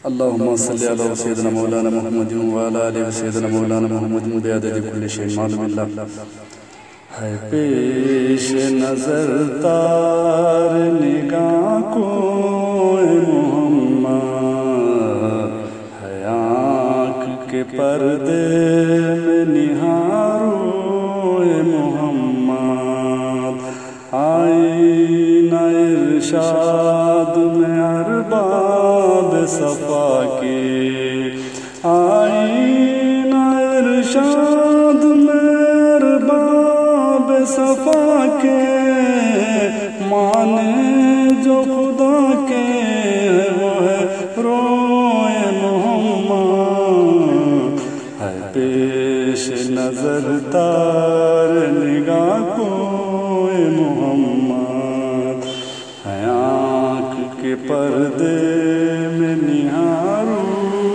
اللهم صل على سيدنا مولانا محمد وعلى آل سيدنا مولانا محمد بعدد كل شيء معلوم الله. ہے پیش نظر تار نگاہ کو محمد، ہے آنکھ کے پردے میں نہارو محمد، آئینہ ارشاد میں ارباب صفا کے، آئینہ ارشاد میں ارباب صفا کے، مانے جو خدا کے وہ ہے روئے محمد، ہے پیش نظر تار نگاہ کو محمد، ہے آنکھ کے پردے میں نہارو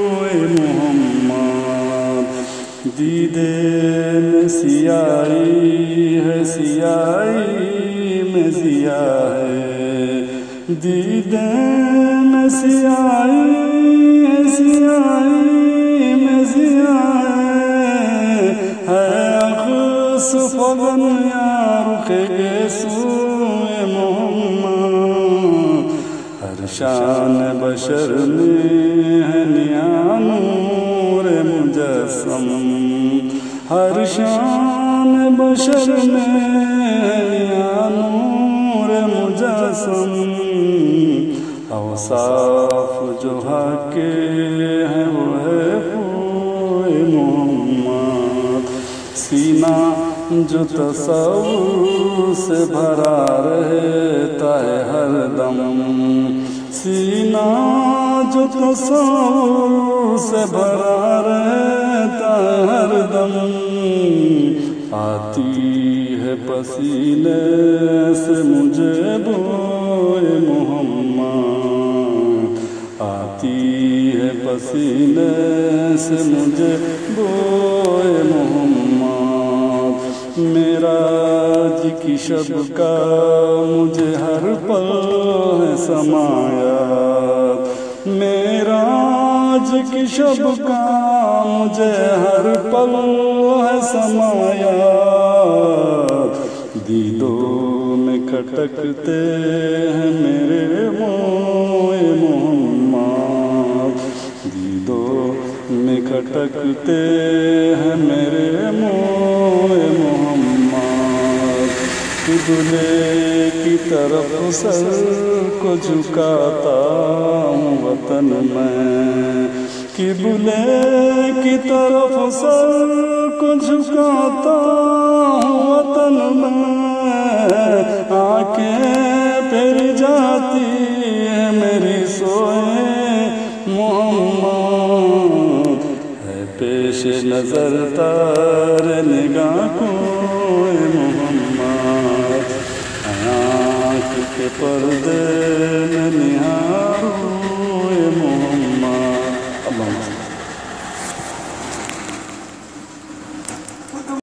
محمد، دیدے میں سیاہی ہے سیاہی میں ضیاء ہے، دیدے میں سیاہی ہے سیاہی میں ضیاء ہے، اخس فغن یا رخ سوئے محمد، ہر شان بشر میں ہے نیا نور مجسم، ہر شان بشر میں ہے نیا نور مجسم، اوصاف جو حق کے ہیں وہ ہے خوئے محمد، سینہ جو تصور سے بھرا رہتا ہے ہر دم، سینہ جو تصور سے بھرا رہتا ہے ہر دم، آتی ہے پسینے سے مجھے بوئے محمد، آتی ہے پسینے سے مجھے بوئے محمد، معراج کی شب کا مجھے ہر پل ہے سمایات، معراج کی شب کا مجھے ہر پل ہے سمایات، دیدوں میں کھٹکتے ہیں میرے موئے محمد، دیدوں میں کھٹکتے ہیں میرے موئے محمد، قبلے کی طرف سر کو جھکاتا ہوں وطن میں، قبلے کی طرف سر کو جھکاتا ہوں وطن میں، آنکھیں پھر جاتی ہے میری سوئے محمد، ہے پیش نظر تار نگاہ کو محمد، آنکھ کے پردے میں نہار